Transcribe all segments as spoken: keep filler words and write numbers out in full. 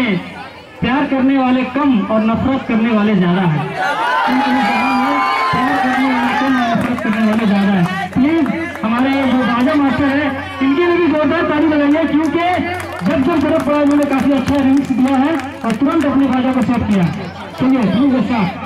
में प्यार करने वाले कम और नफरत करने वाले ज्यादा हैं। प्यार करने वाले कम और नफरत करने वाले ज्यादा है। प्लीज हमारे जो बाजा मास्टर है इनके लिए भी जोरदार ताली बजाइए, क्योंकि जब जब जरूरत पड़ा उन्होंने काफी अच्छा रिमिक्स दिया है और तुरंत अपने बाजा को सेट किया। चलिए प्लीज अच्छा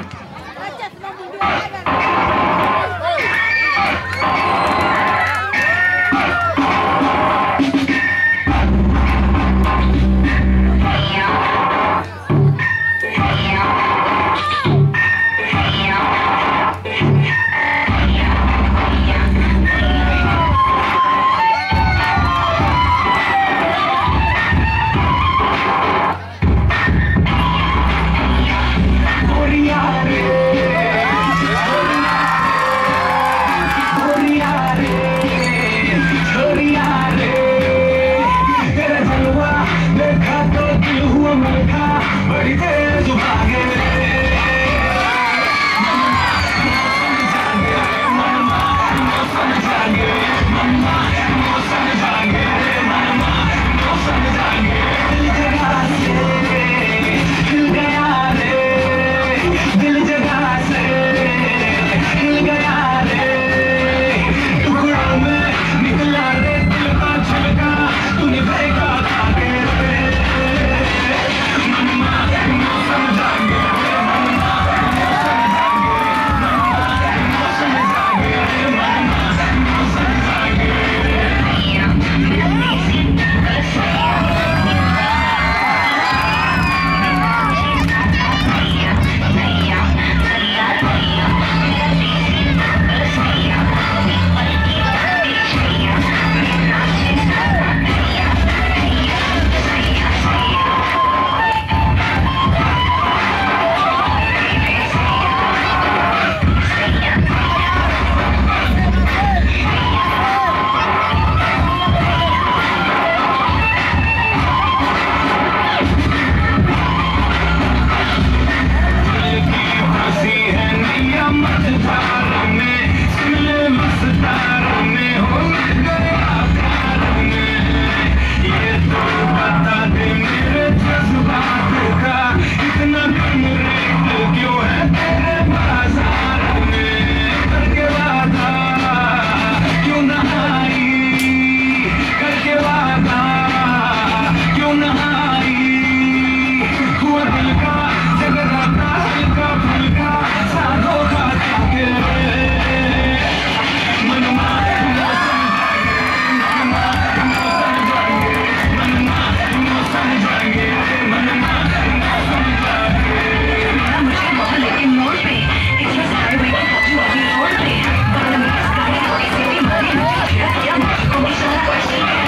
Question